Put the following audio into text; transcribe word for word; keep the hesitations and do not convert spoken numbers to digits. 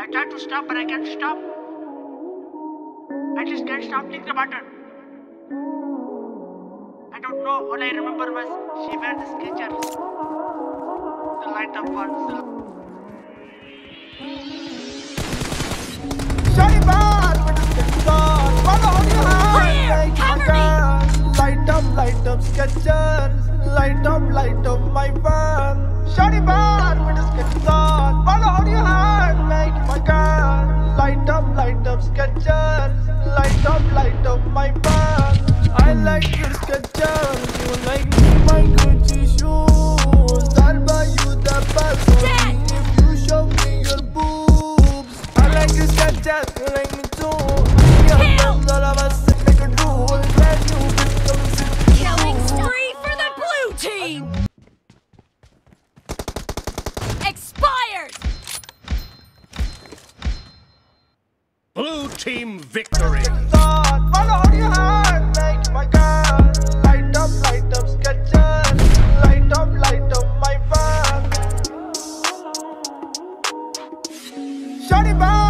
I tried to stop, but I can't stop. I just can't stop clicking the button. I don't know. All I remember was she wear the Skechers. The light up ones. Shawty bad with the Skechers on. Follow on your hand, make my girl. Light up, light up Skechers. Light up, light up my van. Shawty bad with the Skechers on. Follow on your hand, make my girl. Light up, light up Skechers. Light up, light up my van. I like your Skechers. You like my Gucci shoes. I'll buy you the best one if you show me your boobs. I like your Skechers. You like me too. Kill! All of us make a rule. Brand new pistols. Killing spree for the blue team. Expired. Blue team victory. Follow on your hand, make my girl. Light up, light up Skechers. Light up, light up my van. Shawty bad.